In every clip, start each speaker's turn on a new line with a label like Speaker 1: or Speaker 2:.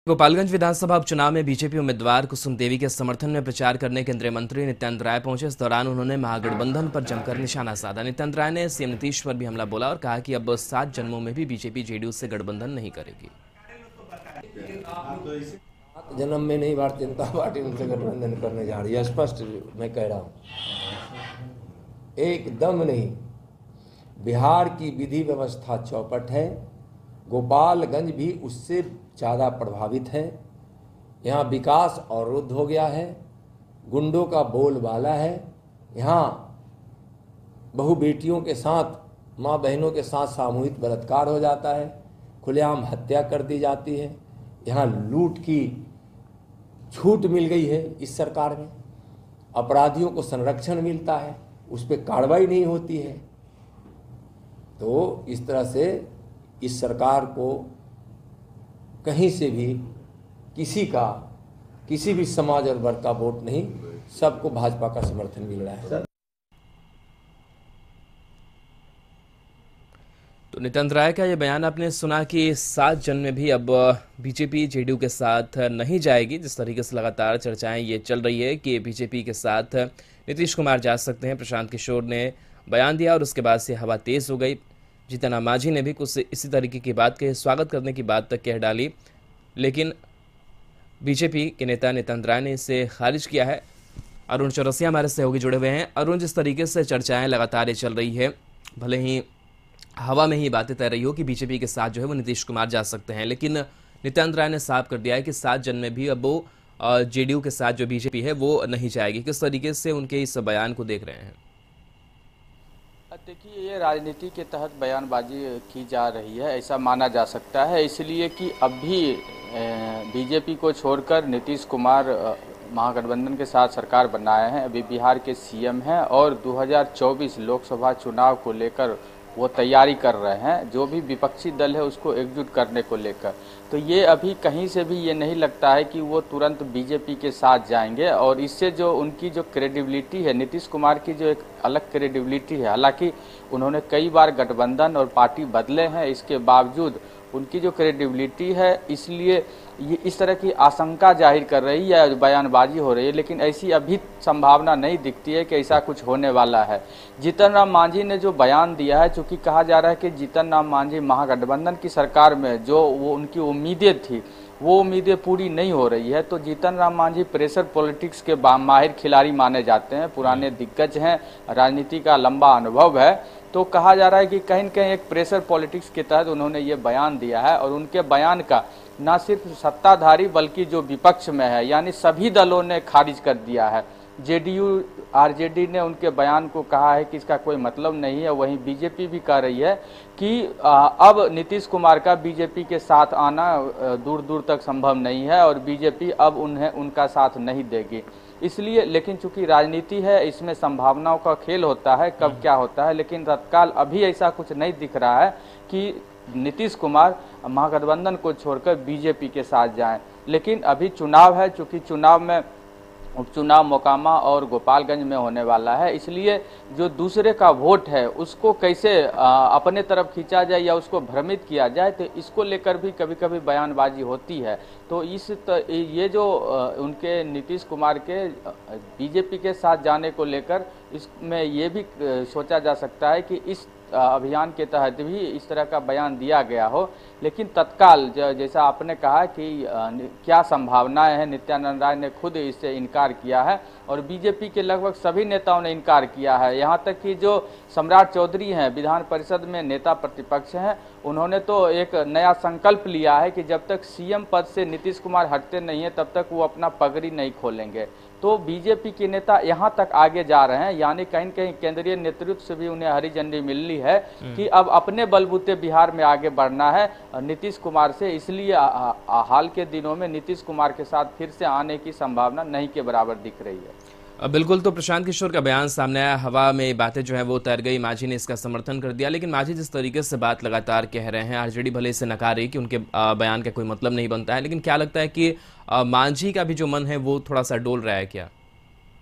Speaker 1: गोपालगंज विधानसभा उपचुनाव में बीजेपी उम्मीदवार कुसुम देवी के समर्थन में प्रचार करने केंद्रीय मंत्री नित्यानंद राय पहुंचे। इस दौरान उन्होंने महागठबंधन पर जमकर निशाना साधा। नित्यानंद राय ने सीएम नीतीश पर भी हमला बोला और कहा कि अब 7 जन्मों में भी बीजेपी जेडीयू से गठबंधन नहीं करेगी।
Speaker 2: जन्म में नहीं भारतीय जनता पार्टी उनसे गठबंधन करने जा रही है, स्पष्ट मैं कह रहा हूँ, एकदम नहीं। बिहार की विधि व्यवस्था चौपट है, गोपालगंज भी उससे ज़्यादा प्रभावित है। यहाँ विकास अवरुद्ध हो गया है, गुंडों का बोलबाला है। यहाँ बहु बेटियों के साथ, माँ बहनों के साथ सामूहिक बलात्कार हो जाता है, खुलेआम हत्या कर दी जाती है। यहाँ लूट की छूट मिल गई है इस सरकार में, अपराधियों को संरक्षण मिलता है, उस पर कार्रवाई नहीं होती है। तो इस तरह से इस सरकार को कहीं से भी किसी भी समाज और वर्ग का वोट नहीं, सबको भाजपा का समर्थन मिल रहा है।
Speaker 1: तो नित्यानंद राय का यह बयान आपने सुना कि 7 जन में भी अब बीजेपी जेडीयू के साथ नहीं जाएगी। जिस तरीके से लगातार चर्चाएं ये चल रही है कि बीजेपी के साथ नीतीश कुमार जा सकते हैं, प्रशांत किशोर ने बयान दिया और उसके बाद से हवा तेज हो गई। जीतन राम मांझी ने भी कुछ इसी तरीके की बात कही, स्वागत करने की बात तक कह डाली, लेकिन बीजेपी के नेता नित्यानंद राय ने इसे खारिज किया है। अरुण चौरसिया हमारे सहयोगी जुड़े हुए हैं। अरुण, जिस तरीके से चर्चाएं लगातार ये चल रही है, भले ही हवा में ही बातें तय रही हो कि बीजेपी के साथ जो है वो नीतीश कुमार जा सकते हैं, लेकिन नित्यानंद राय ने साफ कर दिया है कि 7 जन में भी अब वो जेडीयू के साथ जो बीजेपी है वो नहीं जाएगी। किस तरीके से उनके इस बयान को देख रहे हैं?
Speaker 3: देखिए, ये राजनीति के तहत बयानबाजी की जा रही है, ऐसा माना जा सकता है, इसलिए कि अभी बीजेपी को छोड़कर नीतीश कुमार महागठबंधन के साथ सरकार बनाए हैं, अभी बिहार के सीएम हैं और 2024 लोकसभा चुनाव को लेकर वो तैयारी कर रहे हैं, जो भी विपक्षी दल है उसको एकजुट करने को लेकर। तो ये अभी कहीं से भी ये नहीं लगता है कि वो तुरंत बीजेपी के साथ जाएंगे, और इससे जो उनकी जो क्रेडिबिलिटी है, नीतीश कुमार की जो एक अलग क्रेडिबिलिटी है, हालांकि उन्होंने कई बार गठबंधन और पार्टी बदले हैं, इसके बावजूद उनकी जो क्रेडिबिलिटी है, इसलिए ये इस तरह की आशंका जाहिर कर रही है, बयानबाजी हो रही है, लेकिन ऐसी अभी संभावना नहीं दिखती है कि ऐसा कुछ होने वाला है। जीतन राम मांझी ने जो बयान दिया है, चूंकि कहा जा रहा है कि जीतन राम मांझी महागठबंधन की सरकार में जो वो उनकी उम्मीदें थी वो उम्मीदें पूरी नहीं हो रही है, तो जीतन राम मांझी प्रेशर पॉलिटिक्स के माहिर खिलाड़ी माने जाते हैं, पुराने दिग्गज हैं, राजनीति का लंबा अनुभव है। तो कहा जा रहा है कि कहीं न कहीं एक प्रेशर पॉलिटिक्स के तहत उन्होंने ये बयान दिया है, और उनके बयान का न सिर्फ सत्ताधारी बल्कि जो विपक्ष में है यानी सभी दलों ने खारिज कर दिया है। जेडीयू आरजेडी ने उनके बयान को कहा है कि इसका कोई मतलब नहीं है। वहीं बीजेपी भी कह रही है कि अब नीतीश कुमार का बीजेपी के साथ आना दूर दूर तक संभव नहीं है और बीजेपी अब उन्हें उनका साथ नहीं देगी। इसलिए, लेकिन चूंकि राजनीति है, इसमें संभावनाओं का खेल होता है, कब क्या होता है, लेकिन तत्काल अभी ऐसा कुछ नहीं दिख रहा है कि नीतीश कुमार महागठबंधन को छोड़कर बीजेपी के साथ जाएं। लेकिन अभी चुनाव है, चूंकि चुनाव में उपचुनाव मोकामा और गोपालगंज में होने वाला है, इसलिए जो दूसरे का वोट है उसको कैसे अपने तरफ खींचा जाए या उसको भ्रमित किया जाए, तो इसको लेकर भी कभी कभी बयानबाजी होती है। तो ये जो उनके नीतीश कुमार के बीजेपी के साथ जाने को लेकर इसमें ये भी सोचा जा सकता है कि इस अभियान के तहत भी इस तरह का बयान दिया गया हो, लेकिन तत्काल जैसा आपने कहा कि क्या संभावनाएं हैं, नित्यानंद राय ने खुद इससे इनकार किया है और बीजेपी के लगभग सभी नेताओं ने इनकार किया है। यहां तक कि जो सम्राट चौधरी हैं, विधान परिषद में नेता प्रतिपक्ष हैं, उन्होंने तो एक नया संकल्प लिया है कि जब तक सीएम पद से नीतीश कुमार हटते नहीं हैं तब तक वो अपना पगड़ी नहीं खोलेंगे। तो बीजेपी के नेता यहां तक आगे जा रहे हैं, यानी कहीं न कहीं केंद्रीय नेतृत्व से भी उन्हें हरी झंडी मिल रही है कि अब अपने बलबूते बिहार में आगे बढ़ना है नीतीश कुमार से। इसलिए हाल के दिनों में नीतीश कुमार के साथ फिर से आने की संभावना नहीं के बराबर दिख रही है।
Speaker 1: बिल्कुल, तो प्रशांत किशोर का बयान सामने आया, हवा में बातें जो है वो तैर गई, मांझी ने इसका समर्थन कर दिया, लेकिन मांझी जिस तरीके से बात लगातार कह रहे हैं, आरजेडी भले इसे नकार रही कि उनके बयान का कोई मतलब नहीं बनता है, लेकिन क्या लगता है कि मांझी का भी जो मन है वो थोड़ा सा डोल रहा है क्या?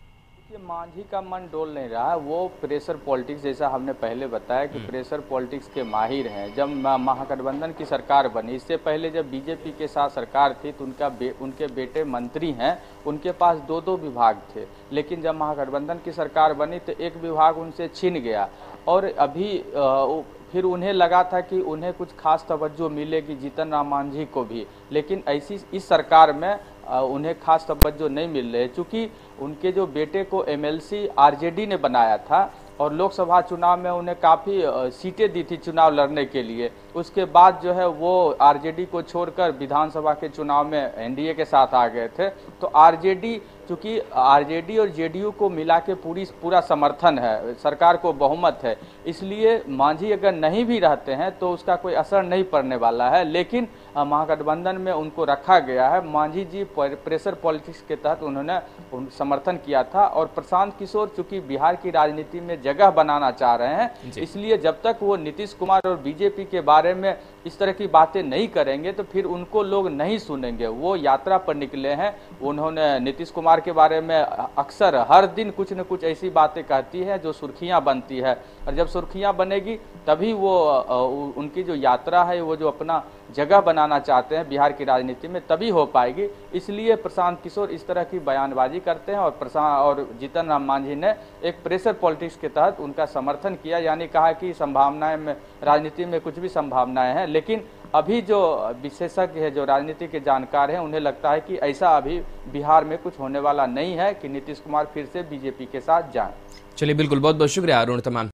Speaker 3: देखिए, मांझी का मन डोल नहीं रहा है। वो प्रेशर पॉलिटिक्स, जैसा हमने पहले बताया कि प्रेशर पॉलिटिक्स के माहिर हैं। जब महागठबंधन की सरकार बनी, इससे पहले जब बीजेपी के साथ सरकार थी तो उनके बेटे मंत्री हैं, उनके पास 2-2 विभाग थे। लेकिन जब महागठबंधन की सरकार बनी तो एक विभाग उनसे छिन गया और अभी फिर उन्हें लगा था कि उन्हें कुछ खास तवज्जो मिलेगी जीतन राम मांझी को भी, लेकिन ऐसी इस सरकार में उन्हें खास तवज्जो नहीं मिल रही, चूँकि उनके जो बेटे को एमएलसी आरजेडी ने बनाया था और लोकसभा चुनाव में उन्हें काफ़ी सीटें दी थी चुनाव लड़ने के लिए। उसके बाद जो है वो आरजेडी को छोड़कर विधानसभा के चुनाव में एनडीए के साथ आ गए थे। तो आरजेडी, चूँकि आरजेडी और जेडीयू को मिला के पूरा समर्थन है, सरकार को बहुमत है, इसलिए मांझी अगर नहीं भी रहते हैं तो उसका कोई असर नहीं पड़ने वाला है। लेकिन महागठबंधन में उनको रखा गया है। मांझी जी प्रेशर पॉलिटिक्स के तहत उन्होंने समर्थन किया था और प्रशांत किशोर चूँकि बिहार की राजनीति में जगह बनाना चाह रहे हैं, इसलिए जब तक वो नीतीश कुमार और बीजेपी के बारे में इस तरह की बातें नहीं करेंगे तो फिर उनको लोग नहीं सुनेंगे। वो यात्रा पर निकले हैं, उन्होंने नीतीश कुमार के बारे में अक्सर हर दिन कुछ न कुछ ऐसी बातें कहती है जो सुर्खियां बनती है, और जब सुर्खियां बनेगी तभी वो उनकी जो यात्रा है, वो जो अपना जगह बनाना चाहते हैं बिहार की राजनीति में, तभी हो पाएगी। इसलिए प्रशांत किशोर इस तरह की बयानबाजी करते हैं और जीतन राम मांझी ने एक प्रेशर पॉलिटिक्स के तहत उनका समर्थन किया, यानी कहा कि संभावनाएं में राजनीति में कुछ भी संभावनाएं हैं। लेकिन अभी जो विशेषज्ञ है, जो राजनीति के जानकार हैं, उन्हें लगता है कि ऐसा अभी बिहार में कुछ होने वाला नहीं है कि नीतीश कुमार फिर से बीजेपी के साथ जाएं।
Speaker 1: चलिए, बिल्कुल, बहुत बहुत शुक्रिया अरुण तमाम